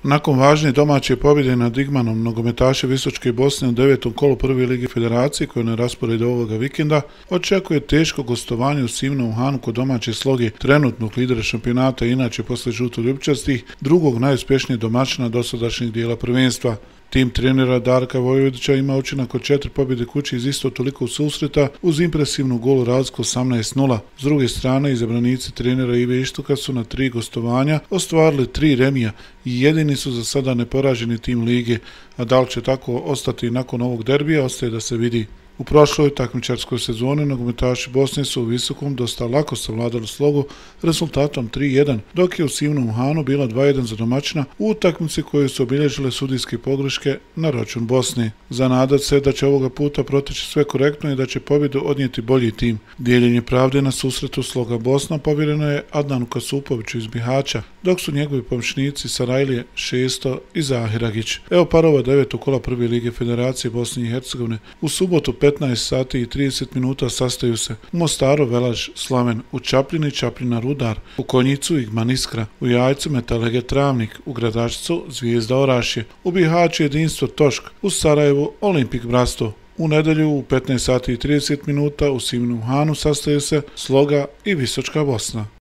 Nakon važne domaće pobjede nad Igmanom, nogometaše Visočke Bosne u 9. kolu Prve lige Federacije, koje je na rasporedu ovoga vikenda, očekuje teško gostovanje u Sivnom Hanu kod domaće Sloge, trenutnog lidera šampionata i inače posle žuto-ljubčastih, drugog najuspješnijeg domaćina dosadašnjeg dijela prvenstva. Tim trenera Darka Vojvodića ima učinak od 4 pobjede kući iz isto toliko susreta uz impresivnu gol razliku 18:0. S druge strane, izabranici trenera Ive Ištuka su na 3 gostovanja ostvarili 3 remija i jedini su za sada neporaženi tim lige, a da li će tako ostati nakon ovog derbija ostaje da se vidi. U prošloj takmičarskoj sezoni nogometaši Bosne su u Visokom dosta lako savladali Slogu rezultatom 3:1, dok je u Sivnom Hanu bila 2:1 za domaćina u utakmici koju su obilježile sudijske pogreške na račun Bosne. Za nadat se da će ovoga puta proteći sve korektno i da će pobjedu odnijeti bolji tim. Dijeljenje pravde na susretu Sloga Bosna povjereno je Adnanu Kasupoviću iz Bihaća, dok su njegovi pomoćnici Sarajlije, Šesto i Zahiragić. Evo parova 9. kola Prve lige Federacije Bosne i Hercegovine. U subotu 15 sati i 30 minuta sastaju se u Mostaru Velaž Slaven, u Čapljini Čapljina Rudar, u Konjicu Igman Iskra, u Jajcu Metalege Travnik, u Gradačcu Zvijezda Orašje, u Bihaću Jedinstvo Tošk, u Sarajevu Olimpik Brasto. U nedjelju u 15 sati i 30 minuta u Sivnom Hanu sastaju se Sloga i Visočka Bosna.